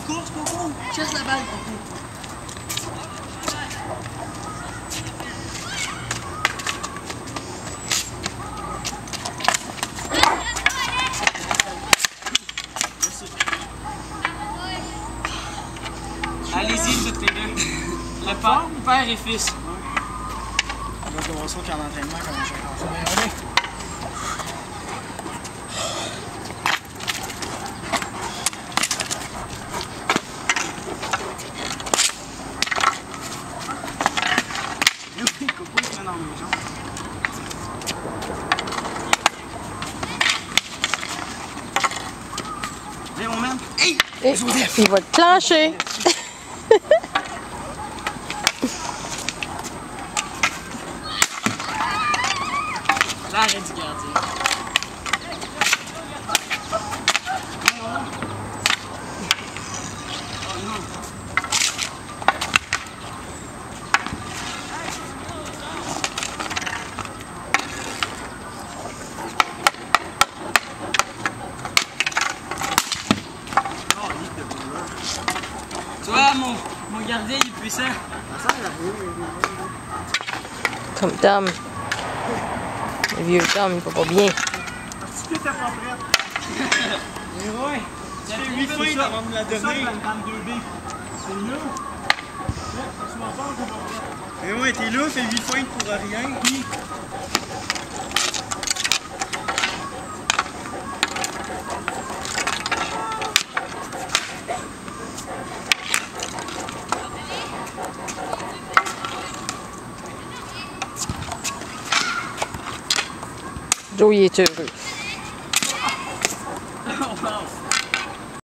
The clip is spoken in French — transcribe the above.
course, Coco. Chasse la balle, Coco. Allez-y, toutes les deux. Le père et fils. On va voir ça qu'en entraînement, comment je fais ça. Coco, il se met dans mes jambes. Viens, mon man. Hey! Et il va te plancher. L'arrêt du gardien. Oh non. Tu vois, mon gardien, il est puissant. Comme Tom. Le vieux Tom, il va pas bien. Parce que t'es pas prête. Mais ouais. Tu fais 8 feet avant de me la donner. C'est ça, la 2B. C'est là. Mais ouais, t'es là, fais 8 feet pour rien. Puis... Joe, il est heureux. Oh, wow.